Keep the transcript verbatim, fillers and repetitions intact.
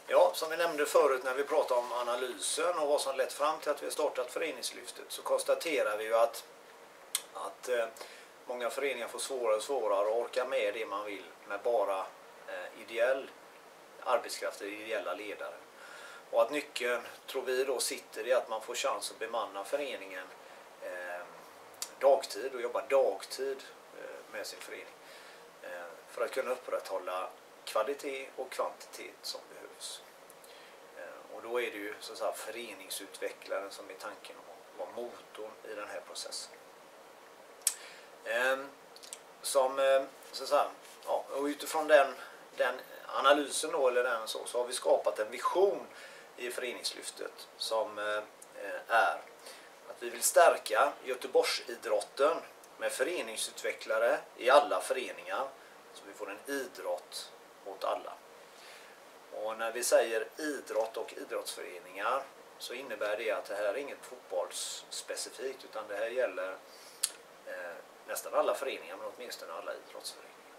Ja, som vi nämnde förut när vi pratade om analysen och vad som lett fram till att vi har startat föreningslyftet, så konstaterar vi ju att, att eh, många föreningar får svårare och svårare att orka med det man vill med bara eh, ideell arbetskraft, ideella ledare. Och att nyckeln, tror vi då, sitter i att man får chans att bemanna föreningen eh, dagtid och jobba dagtid eh, med sin förening. Eh, för att kunna upprätthålla kvalitet och kvantitet som behövs. Eh, och då är det ju så att säga föreningsutvecklaren som är tanken att vara motorn i den här processen. Eh, som eh, så att säga, ja, och utifrån den, den analysen då, eller den så, så har vi skapat en vision i föreningslyftet som eh, är att vi vill stärka Göteborgsidrotten med föreningsutvecklare i alla föreningar, så vi får en idrott åt alla. Och när vi säger idrott och idrottsföreningar så innebär det att det här är inget fotbollsspecifikt, utan det här gäller eh, nästan alla föreningar, men åtminstone alla idrottsföreningar.